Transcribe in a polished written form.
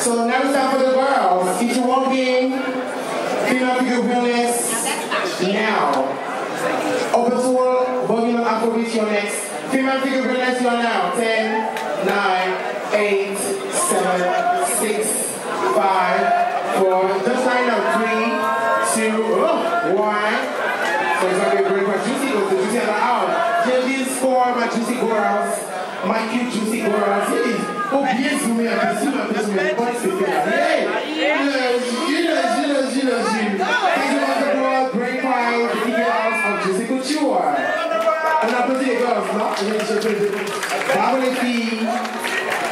So now it's time for the girls. Each one game, female figure realness. Now. Open tour, boogie on Afrobeat, you're next. Female figure realness, you're now. 10, 9, 8, 7, 6, 5, 4. Just line up. 3, 2, 1. So it's going to be a great one. Juicy goes to Juicy and out. Judges for my juicy girls. My cute juicy girls. Hey, oh, bien zoomé, un peu zoomé, pas de